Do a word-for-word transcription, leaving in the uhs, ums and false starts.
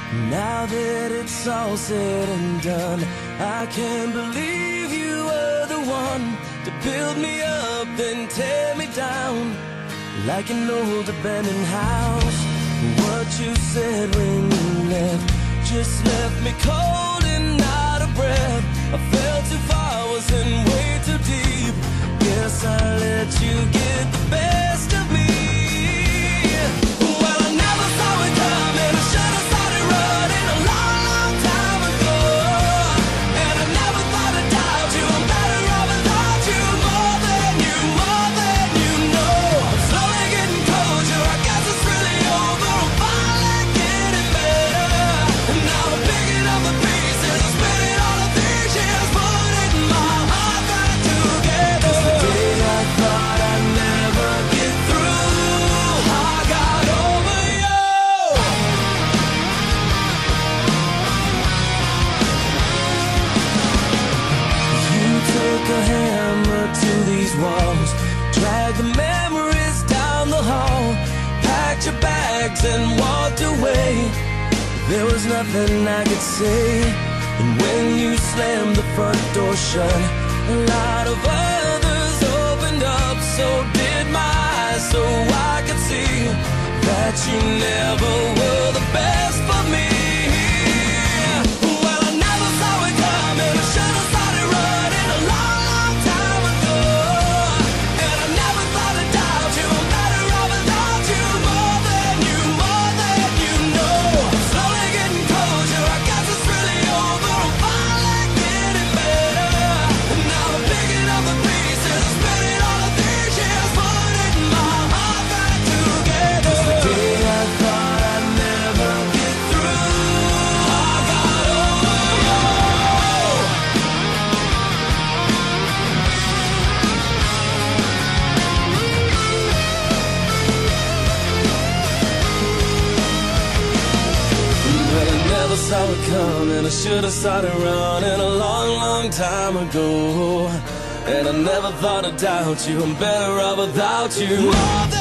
Now that it's all said and done, I can't believe you were the one to build me up then tear me down like an old abandoned house. What you said when you left just left me cold and out of breath. I fell too far, was in way too deep. Guess I let you get the best of me. Well, I never saw it coming. I should have started running a long, long time ago. And I never thought I'd doubt you. I'm better off without you. More than you, more than you know. I'm slowly getting closure. I guess it's really over. I'm finally getting better. And now I'm picking up the pieces. I'm spinning all of these years, putting my heart back together. 'Cause the day I thought I'd never get through, I got over you. You took a hammer to these walls, dragged the memories down the hall, packed your bags and walked away. There was nothing I could say. And when you slammed the front door shut, a lot of others opened up. So did my eyes, so I could see that you never were the best for me. Well, I never saw it coming. I should have started running a long, long time ago. And I never thought I'd doubt you. I'm better off without you. More than you, more than you know. I'm slowly getting closure. I guess it's really over. I'm finally getting better. And now I'm picking up the pieces. I'm spending all of these years putting my heart back together. 'Cause the day I thought I'd never get through, I got over you. Well, I never saw it coming. I should have started running a long, long time ago. And I never thought I'd doubt you. I'm better off without you. More than